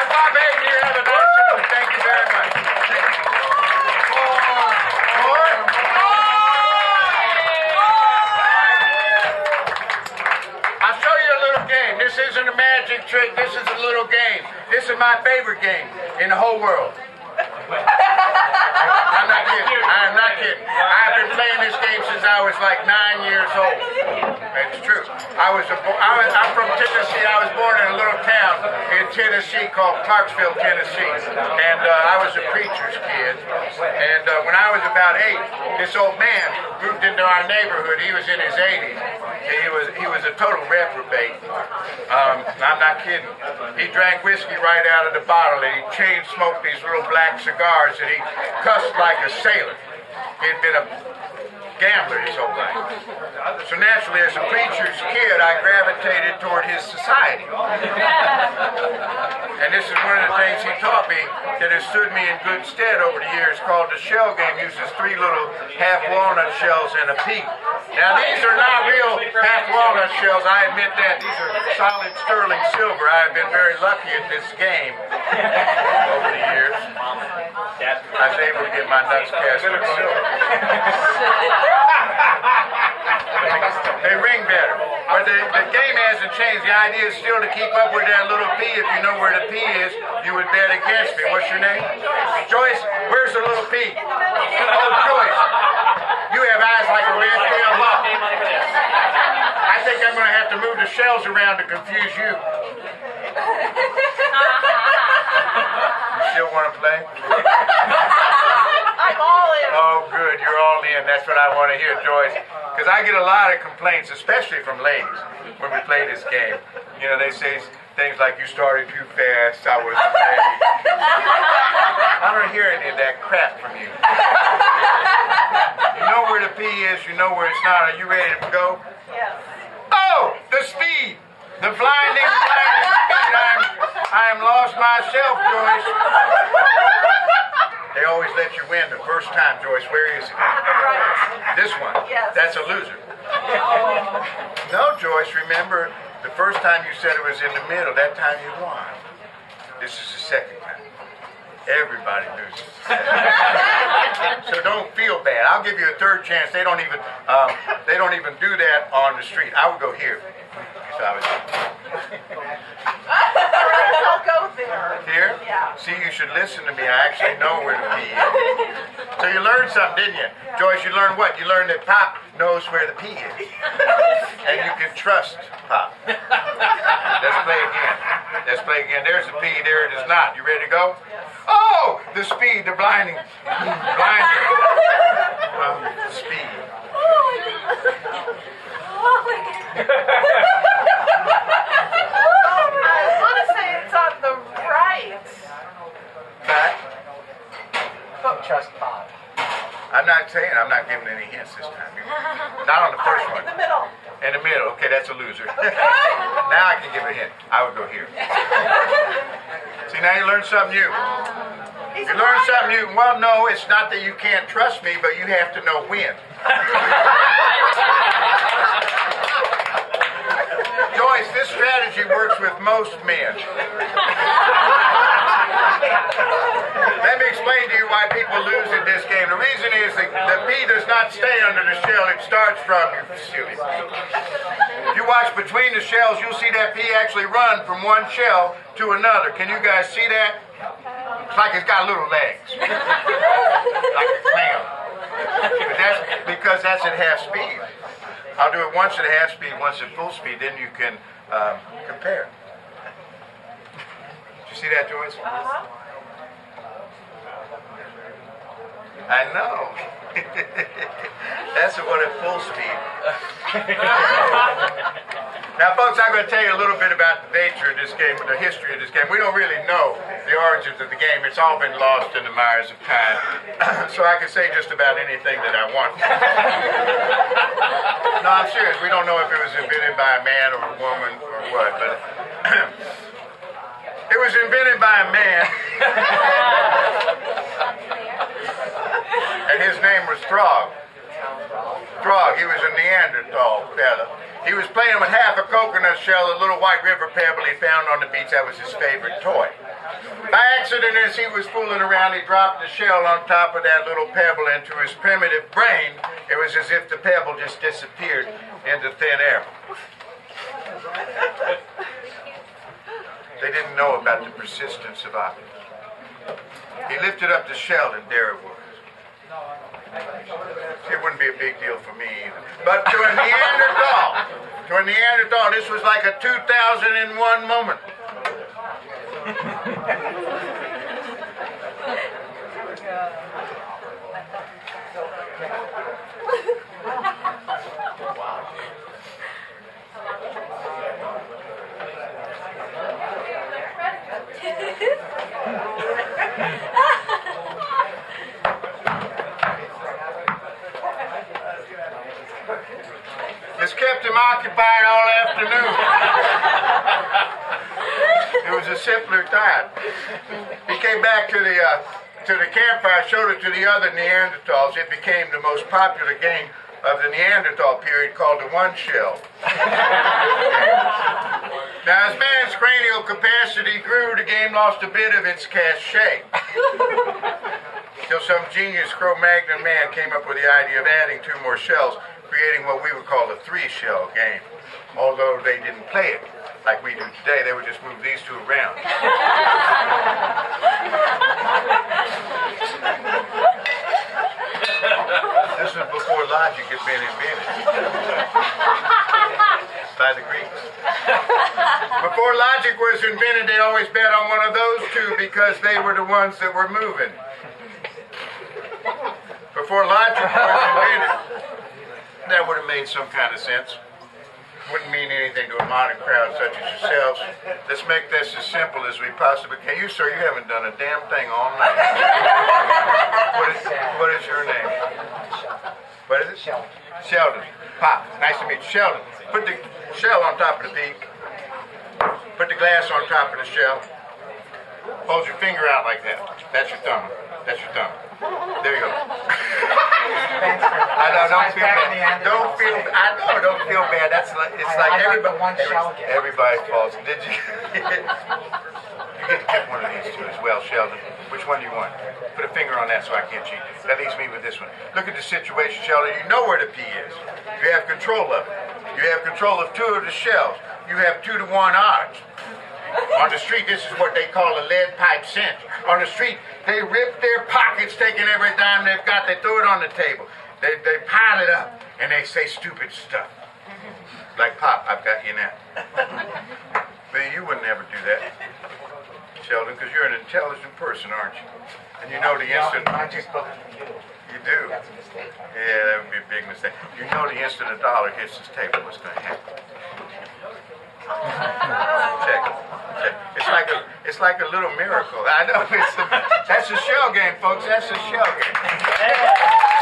Bob Haydn, you have a nice evening. Thank you very much. More? I'll show you a little game. This isn't a magic trick. This is a little game. This is my favorite game in the whole world. I'm not kidding. I'm not kidding. I've been playing this game since I was like 9 years old. It's true. I'm from Tennessee. I was born in a little town in Tennessee called Clarksville, Tennessee. And I was a preacher's kid. And when I was about 8, this old man moved into our neighborhood. He was in his 80s. He was a total reprobate. I'm not kidding. He drank whiskey right out of the bottle, and he chain smoked these little black cigars, and he cussed like a sailor. He'd been a gambler his whole life. So naturally, as a preacher's kid, I gravitated toward his society. And this is one of the things he taught me that has stood me in good stead over the years, called the shell game. Uses 3 little half walnut shells and a pea. Now, these are not real half walnut shells, I admit that. These are solid sterling silver. I have been very lucky at this game over the years. I was able to get my nuts cast with silver. They ring better. But the game hasn't changed. The idea is still to keep up with that little P. If you know where the P is, you would bet against me. What's your name? Joyce, where's the little P? Oh, Joyce. You have eyes like a red-tailed hawk. I think I'm going to have to move the shells around to confuse you. You still want to play? I'm all in. Oh, good. You're all in. That's what I want to hear, Joyce. Because I get a lot of complaints, especially from ladies, when we play this game. You know, they say things like, you started too fast, I wasn't ready. I don't hear any of that crap from you. You know where the P is, you know where it's not. Are you ready to go? Yes. Oh, the speed! The blinding speed! I am lost myself, Joyce. They always let you win the first time, Joyce. Where is it? This one? Yes. That's a loser. No, Joyce, remember, the first time you said it was in the middle, that time you won. This is the second time. Everybody loses. So don't feel bad. I'll give you a third chance. They don't even do that on the street. I would go here. So I was I'll go there. here? Yeah. See, you should listen to me. I actually know where the P is. So you learned something, didn't you? Joyce, you learned what? You learned that Pop knows where the P is. And you can trust Pop. Let's play again. Let's play again. There's the P, there it is not. You ready to go? Oh! The speed, the blinding. Blinding. The speed. I want to say it's on the right. Back. Trust Bob. I'm not saying, I'm not giving any hints this time. Not on the first one. In the middle. In the middle. Okay, that's a loser. Now I can give a hint. I would go here. See, now you learned something new. You learned something new. Well, no, it's not that you can't trust me, but you have to know when. Joyce, this strategy works with most men. Let me explain to you why people lose in this game. The reason is that the P does not stay under the shell. It starts from you, silly P. If you watch between the shells, you'll see that P actually run from one shell to another. Can you guys see that? It's like it's got little legs. Like a clam. But that's because that's at half speed. I'll do it once at half speed, once at full speed, then you can compare. Did you see that, Joyce? I know. That's the one at full speed. Now, folks, I'm going to tell you a little bit about the nature of this game, the history of this game. We don't really know the origins of the game. It's all been lost in the mires of time. So I can say just about anything that I want. No, I'm serious. We don't know if it was invented by a man or a woman or what, but it was invented by a man. And his name was Frog. Frog, he was a Neanderthal fella. He was playing with half a coconut shell, a little white river pebble he found on the beach. That was his favorite toy. By accident, as he was fooling around, he dropped the shell on top of that little pebble into his primitive brain. It was as if the pebble just disappeared into thin air. They didn't know about the persistence of optics. He lifted up the shell, and there it was. It wouldn't be a big deal for me either. But to a Neanderthal, this was like a 2001 moment. This kept him occupied all afternoon. It was a simpler time. He came back to the campfire, showed it to the other Neanderthals. It became the most popular game of the Neanderthal period, called the one shell. Now, as man's cranial capacity grew, the game lost a bit of its cachet. Till some genius Cro-Magnon man came up with the idea of adding 2 more shells, creating what we would call a 3-shell game. Although they didn't play it like we do today, they would just move these 2 around. This was before logic had been invented by the Greeks. Before logic was invented, they always bet on one of those 2 because they were the ones that were moving. Before logic was invented, that would have made some kind of sense. Wouldn't mean anything to a modern crowd such as yourselves. Let's make this as simple as we possibly can. You, sir, you haven't done a damn thing all night. What is your name? What is it? Sheldon. Sheldon. Pop. Nice to meet you. Sheldon. Put the shell on top of the peak. Put the glass on top of the shell. Hold your finger out like that. That's your thumb. That's your thumb. There you go. I know, don't feel bad. Don't feel. I know, don't feel bad. That's like it's like everybody. Everybody falls. Did you? You get to get one of these 2 as well, Sheldon. Which one do you want? Put a finger on that so I can't cheat. That leaves me with this one. Look at the situation, Sheldon. You know where the P is. You have control of it. You have control of 2 of the shells. You have 2 to 1 odds. On the street, this is what they call a lead pipe cinch. On the street, they rip their pockets, taking every dime they've got, they throw it on the table. They pile it up, and they say stupid stuff. Like, Pop, I've got you now. But you would never do that, Sheldon, because you're an intelligent person, aren't you? And you know the instant... I just booked you. You do? That's a mistake. Yeah, that would be a big mistake. You know the instant a dollar hits this table, what's going to happen. Check it. It's like a little miracle. I know that's a shell game, folks. That's a shell game.